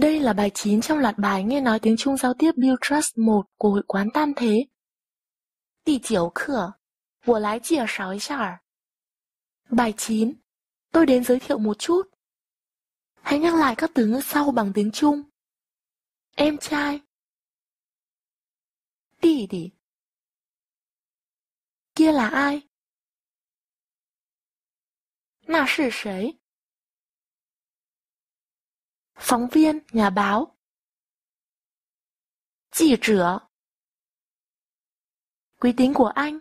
Đây là bài 9 trong loạt bài nghe nói tiếng Trung giao tiếp Build Trust 1 của Hội quán Tam Thế. 第9课，我来介绍一下。Bài 9, tôi đến giới thiệu một chút. Hãy nhắc lại các từ ngữ sau bằng tiếng Trung. Em trai, 弟弟. Kia là ai? 那是谁? Phóng viên, nhà báo. 记者, quý tính của anh.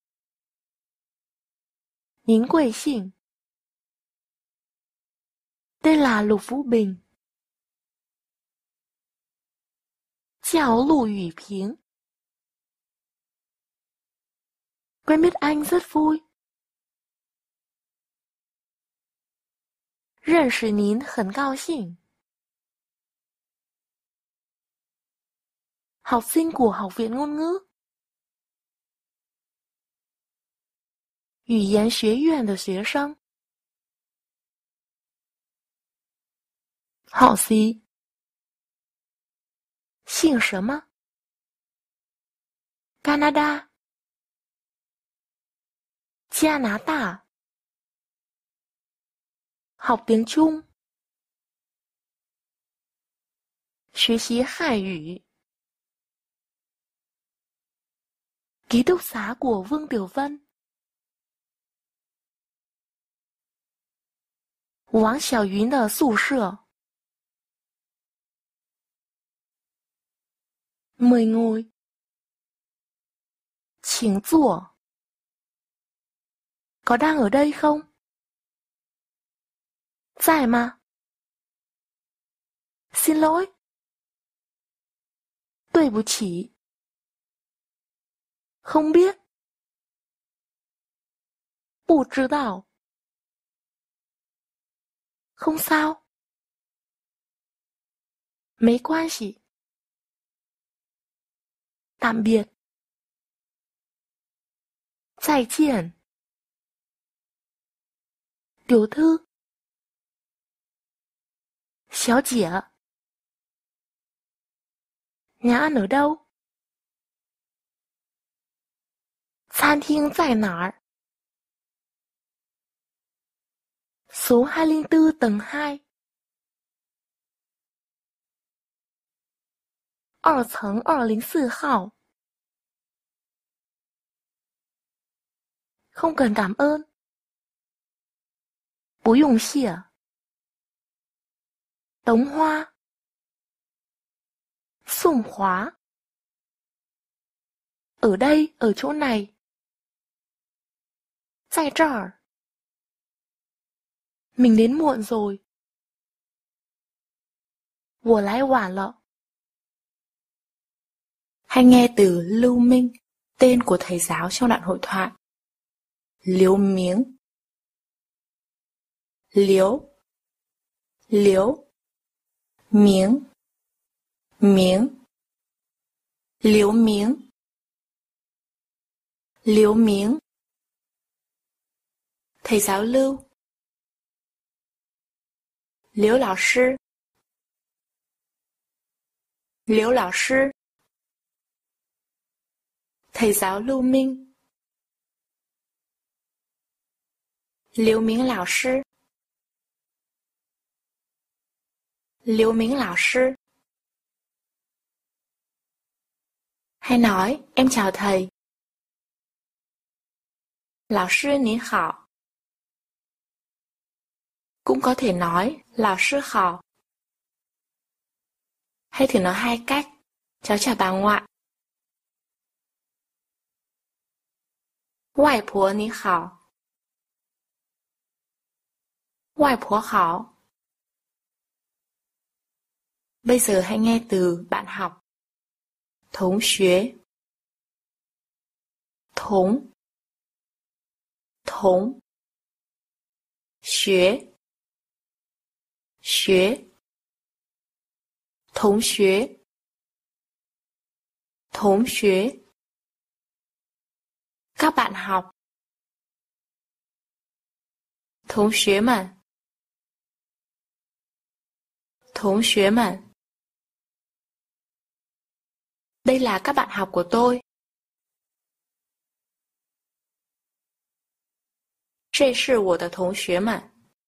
您贵姓? Tên là Lục Vũ Bình. 叫陆雨平. Quen biết anh rất vui. 认识您很高兴. Học sinh của Học viện Ngôn ngữ. 语言学院的学生. Họ gì? 姓什么? Canada. 加拿大. Học tiếng Trung. 学习汉语. Ký túc xá của Vương Tiểu Vân. 王小云的宿舍. Mời ngồi. 请坐. Có đang ở đây không? 在吗? Xin lỗi. 对不起. Không biết. 不知道. Không sao. 没关系. Tạm biệt. 再见. Tiểu thư. 小姐. Nhà ăn ở đâu? 餐厅在哪儿? Số 204 tầng 2. 2层204号. Không cần cảm ơn. 不用谢. Tống hoa. 送花. Ở đây, ở chỗ này. 在这儿. Mình đến muộn rồi. 我来晚了. Hay nghe từ Lưu Minh, tên của thầy giáo trong đoạn hội thoại. Liếu miếng. Liếu. Liếu. Miếng. Miếng. Liếu miếng. Liếu miếng. Thầy giáo Lưu. Liếu lão sư. Liếu lão sư. Thầy giáo Lưu Minh. Liếu miếng lão sư. Liếu miếng lão sư. Hay nói, em chào thầy. Lão sư您hảo. Cũng có thể nói, lão sư hảo. Hay thử nói hai cách, cháu chào bà ngoại. Ngoại婆你好. Ngoại婆hảo. Bây giờ hãy nghe từ bạn học. Thống xuế. Thống. Thống. Xuế. Xuế. Thống xuế. Thống xuế. Các bạn học. Thống xuế們. Thống xuế們. Đây là các bạn học của tôi. 这是我的同学们。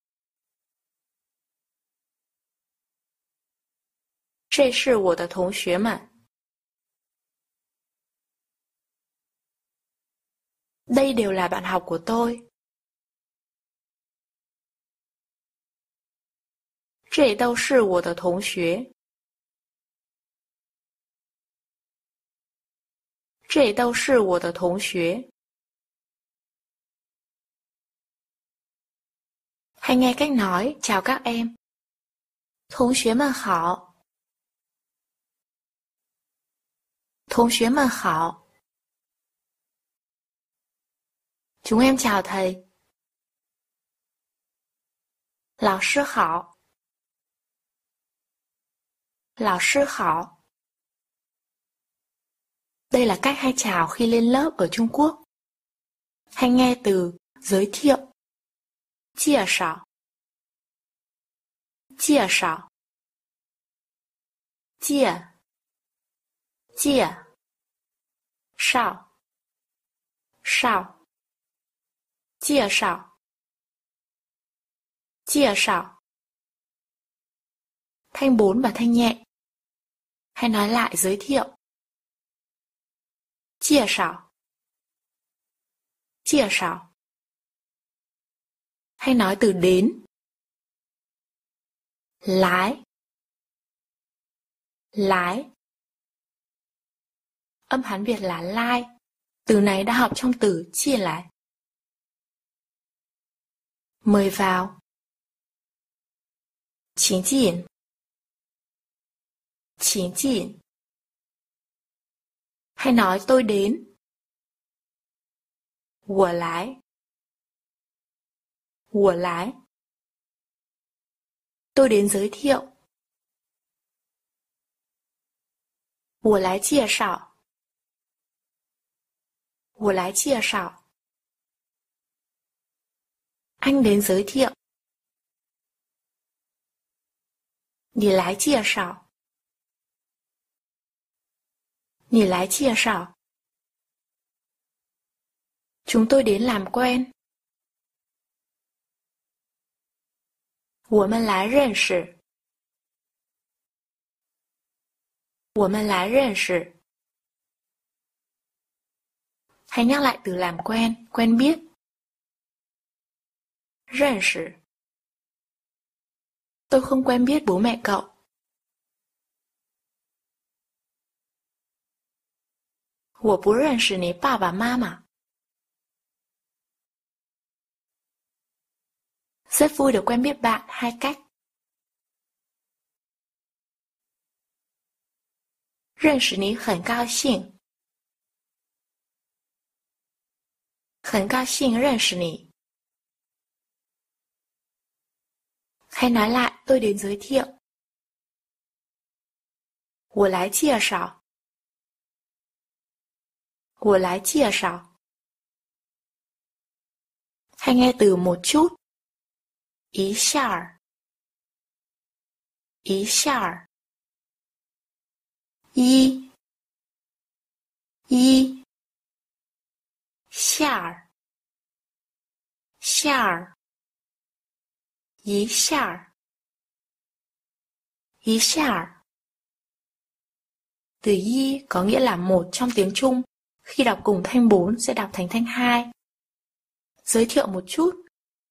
这是我的同学们。Đây đều là bạn học của tôi. 这都是我的同学。这都是我的同学。Hay nghe cách nói chào các em. 同学们好。同学们好。Chúng em chào thầy. 老师好。老师好。Đây là cách hay chào khi lên lớp ở Trung Quốc. Hay nghe từ giới thiệu. Chia sẻ. Chia sẻ. Chia. Chia. Sao. Sao. Chia sẻ. Chia sẻ. Thanh 4 và thanh nhẹ. Hay nói lại giới thiệu. Chia sẻ. Chia sẻ. Hay nói từ đến. Lái. Lái. Âm Hán Việt là lai. Từ này đã học trong từ chia lái. Mời vào. Chính diện. Chính diện. Hay nói tôi đến. 我来. 我来. Tôi đến giới thiệu. 我来介绍. 我来介绍. Anh đến giới thiệu. 你来介绍. 你来介绍. Chúng tôi đến làm quen. 我们来认识. 我们来认识. Hãy nhắc lại từ làm quen, quen biết. 认识. Tôi không quen biết bố mẹ cậu. 我不认识你爸爸妈妈. Rất vui được quen biết bạn hai cách. 认识你很高兴. 很高兴认识你. Hay nói lại tôi đến giới thiệu. 我来介绍. 我来介绍. Hay nghe từ một chút. 一下儿. 一下儿. 一. 一. 下儿. 下儿. 一下儿. 一下儿. Từ y có nghĩa là một trong tiếng Trung. Khi đọc cùng thanh 4 sẽ đọc thành thanh 2. Giới thiệu một chút.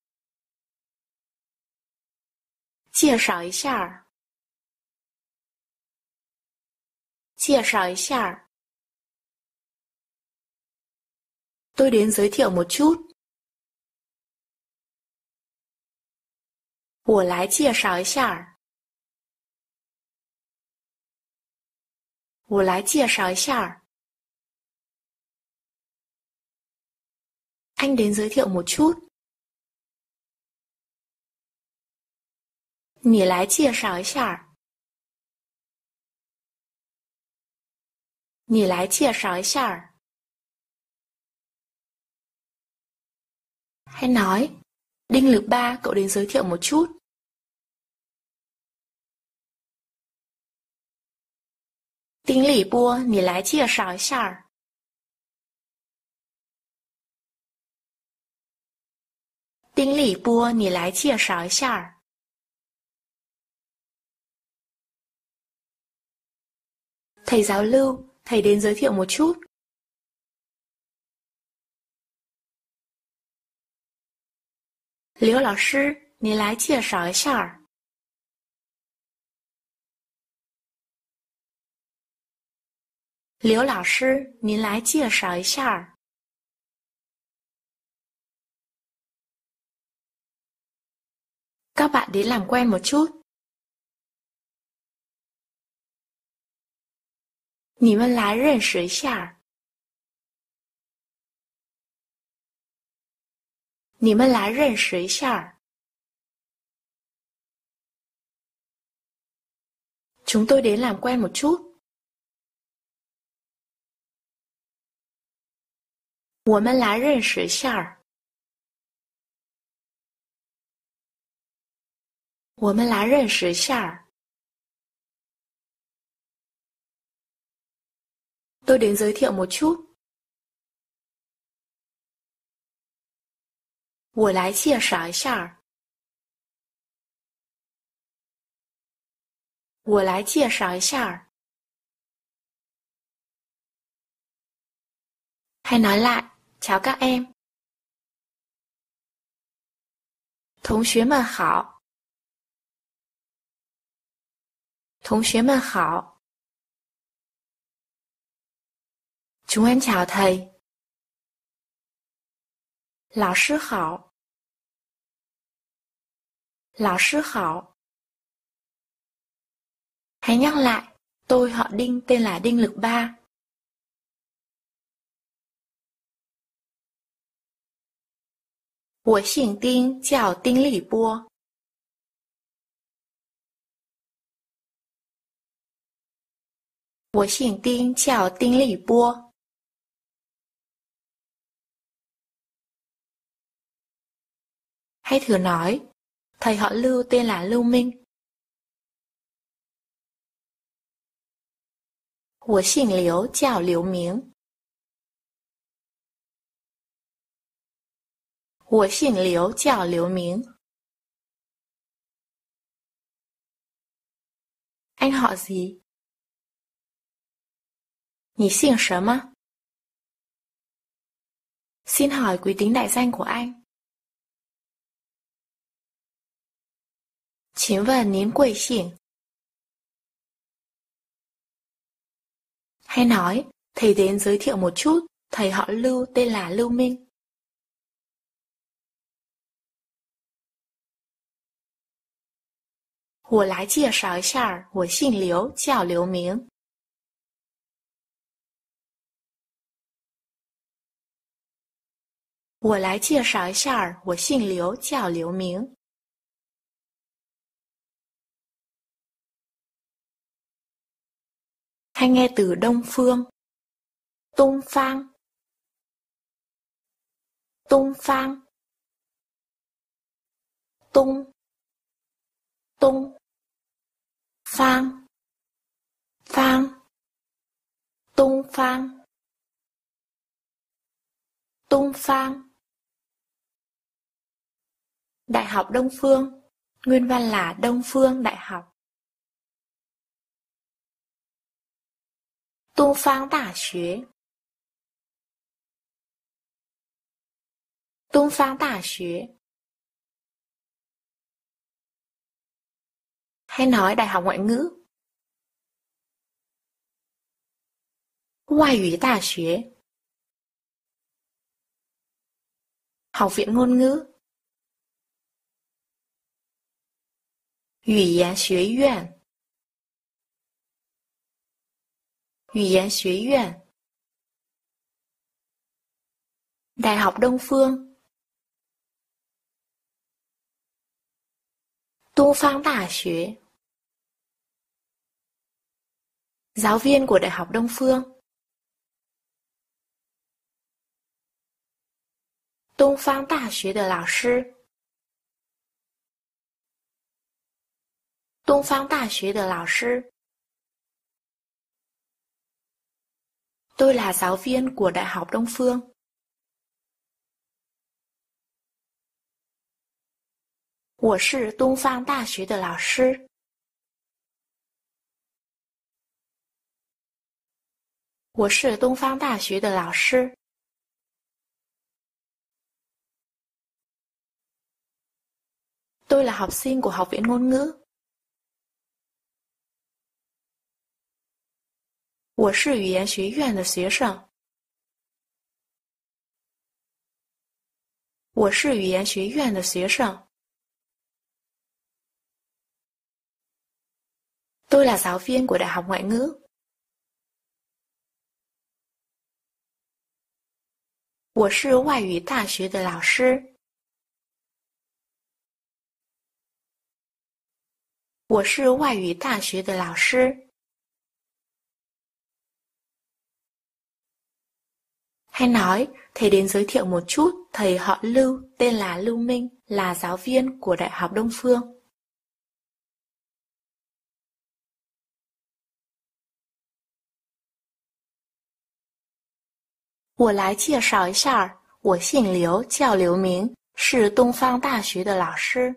介绍一下. 介绍一下. Tôi đến giới thiệu một chút. 我来介绍一下. 我来介绍一下. Anh đến giới thiệu một chút. 你来介绍一下. 你来介绍一下. Hay nói, Đinh Lực Ba cậu đến giới thiệu một chút. 丁立波，你来介绍一下。丁立波，你来介绍一下。Thầy giáo Lưu, thầy đến giới thiệu một chút. Liễu lão sư, 你来介绍一下。刘老师，您来介绍一下。Các bạn đến làm quen một chút. 你们来认识一下。你们来认识一下。Chúng tôi đến làm quen một chút. 我们来认识一下。我们来认识一下。Tôi đến giới thiệu một chút. 我来介绍一下。我来介绍一下。Hãy nói lại, chào các em. 同学们好。同学们好。Chúng em chào thầy. 老师好。老师好。Hãy nhắc lại, tôi họ Đinh, tên là Đinh Lực Ba. 我姓丁，叫丁立波。我姓丁，叫丁立波。Hãy thử nói, thầy họ Lưu tên là Lưu Minh. 我姓刘，叫刘明。我姓刘，叫刘明。Anh họ gì? 你姓什么？ Xin hỏi quý tính đại danh của anh. 请问您贵姓？ Hay nói, thầy đến giới thiệu một chút, thầy họ Lưu tên là Lưu Minh. 我来介绍一下，我姓刘，叫刘明。我来介绍一下，我姓刘，叫刘明。Hay nghe từ Đông Phương. Tung Phang. Tung Phang. Tung. Tung. Phang. Phang. Tung Phang. Tung Phang. Đại học Đông Phương. Nguyên văn là Đông Phương Đại học. 东方大学。东方大学。Hay nói Đại học Ngoại ngữ. 外语大学。Học viện ngôn ngữ. 语言学院。语言学院。Đại học Đông Phương. 东方大学。Giáo viên của Đại học Đông Phương. 东方大学的老师。东方大学的老师。 Tôi là giáo viên của Đại học Đông Phương. 我是东方大学的老师。我是东方大学的老师。Tôi là học sinh của Học viện Ngôn ngữ. 我是语言学院的学生。我是语言学院的学生。Tôi là giáo viên của Đại học Ngoại ngữ. 我是外语大学的老师。我是外语大学的老师。Hay nói, thầy đến giới thiệu một chút, thầy họ Lưu, tên là Lưu Minh, là giáo viên của Đại học Đông Phương. 我来介绍一下，我姓刘，叫刘明，是东方大学的老师。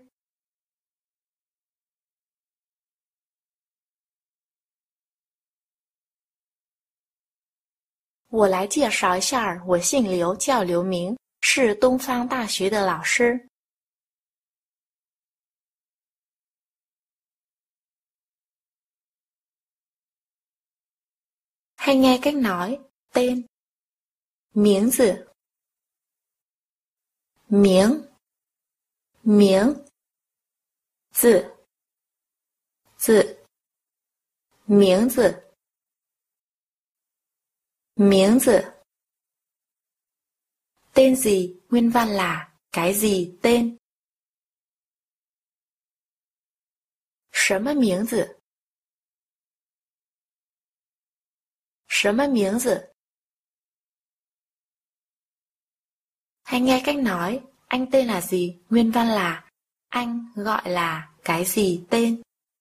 我来介绍一下，我姓刘，叫刘明，是东方大学的老师。Hay nghe cách nói, tên. Miếng字. Miếng. Miếng.字.字. Miếng字. Miếng字. Tên gì, nguyên văn là cái gì, tên. 什么名字？什么名字？ Hay nghe cách nói, anh tên là gì, nguyên văn là anh gọi là cái gì, tên.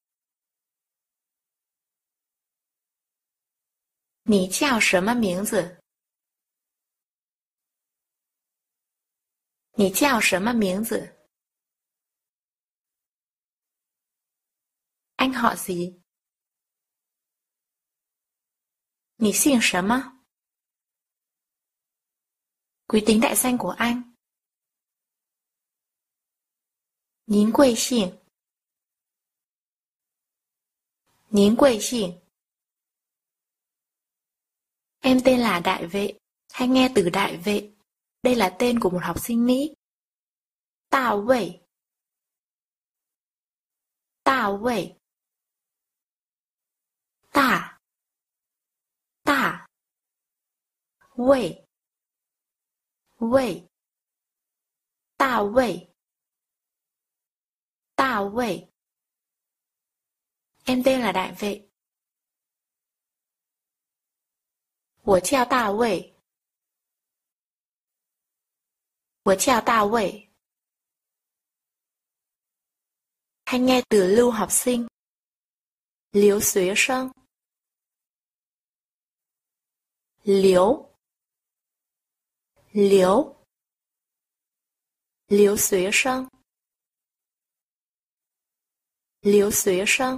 你叫什么名字？你叫什么名字？ Anh họ gì? 你姓什么？ Quý tính đại danh của anh. 您贵姓？您贵姓？ Em tên là Đại Vệ, hay nghe từ Đại Vệ. Đây là tên của một học sinh Mỹ. Tạ Vệ. Tạ Vệ. Tạ. Tạ. Vệ. Vệ. Tạ Vệ. Tạ Vệ. Em tên là Đại Vệ. 我叫大卫。我叫大卫。Hay nghe từ lưu học sinh. Liếu xuế生. Liếu. Liếu. Liếu xuế生. Liếu xuế生.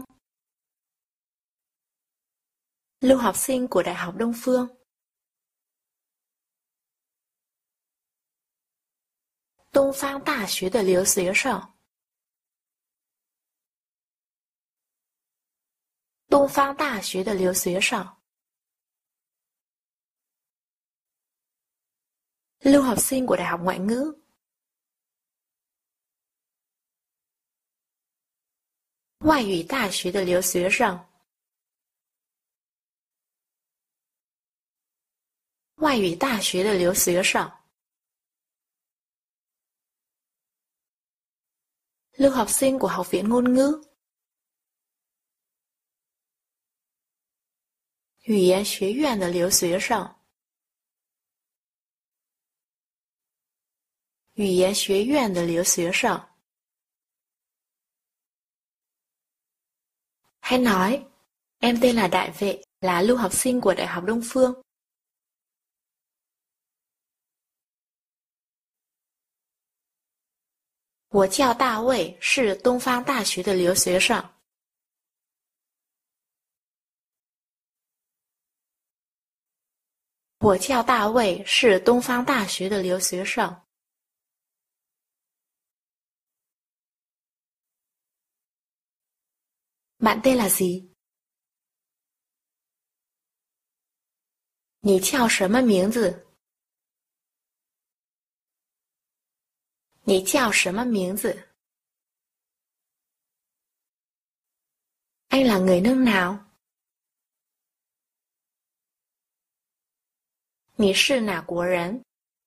Lưu học sinh của Đại học Đông Phương. 东方大学的留学生。东方大学的留学生。Lưu học sinh của Đại học Ngoại ngữ. 外语大学的留学生。外语大学的留学生。Lưu học sinh của Học viện Ngôn ngữ. 语言学院的留学生。语言学院的留学生。Hay nói, em tên là Đại Vệ, là lưu học sinh của Đại học Đông Phương. 我叫大卫，是东方大学的留学生。我叫大卫，是东方大学的留学生。Bạn tên là gì? 你叫什么名字？你叫什么名字？ Anh là người nước nào? 你是哪国人？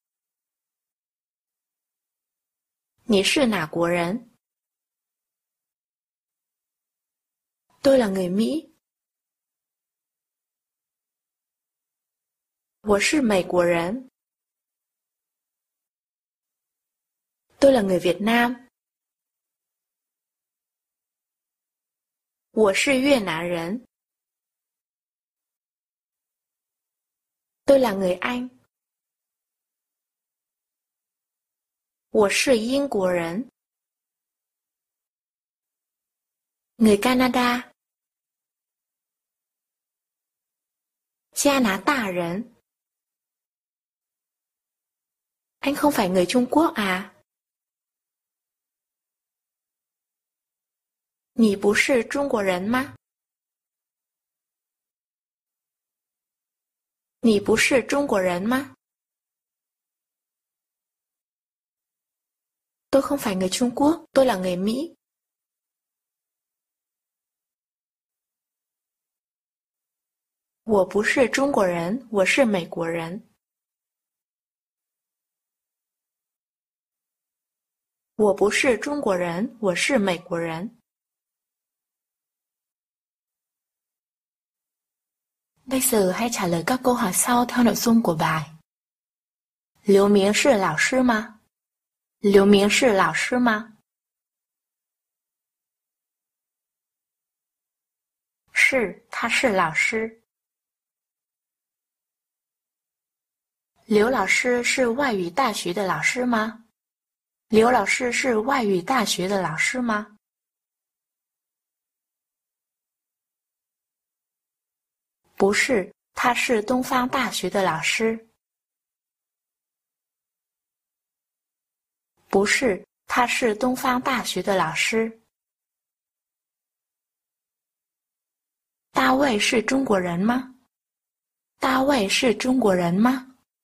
你是哪国人？ Tôi là người Mỹ. 我是美国人。Tôi là người Việt Nam. 我是越南人。Tôi là người Anh. 我是英国人。Người Canada. 加拿大人。Anh không phải người Trung Quốc à? 你不是中国人吗？你不是中国人吗？ Tôi không phải người Trung Quốc, tôi là người Mỹ. 我不是中国人，我是美国人。我不是中国人，我是美国人。Bây giờ hãy trả lời các câu hỏi sau theo nội dung của bài. 刘明是老师吗？刘明是老师吗？是，他是老师。刘老师是外语大学的老师吗？刘老师是外语大学的老师吗？不是，他是东方大学的老师。不是，他是东方大学的老师。大卫是中国人吗？大卫是中国人吗？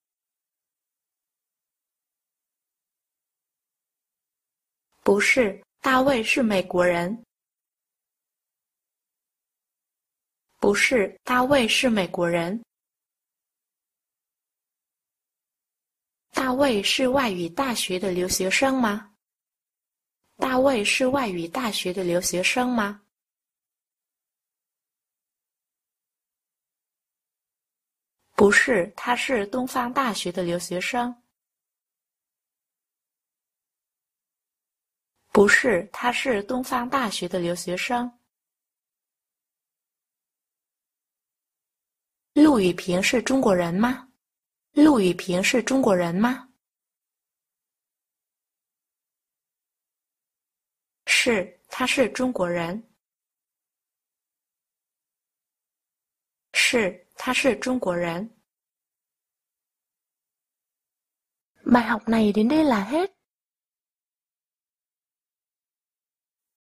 不是，大卫是美国人。不是，大卫是美国人。大卫是外语大学的留学生吗？大卫是外语大学的留学生吗？不是，他是东方大学的留学生。不是，他是东方大学的留学生。陆羽平是中国人吗？陆羽平是中国人吗？是，他是中国人。是，他是中国人。 Bài học này đến đây là hết.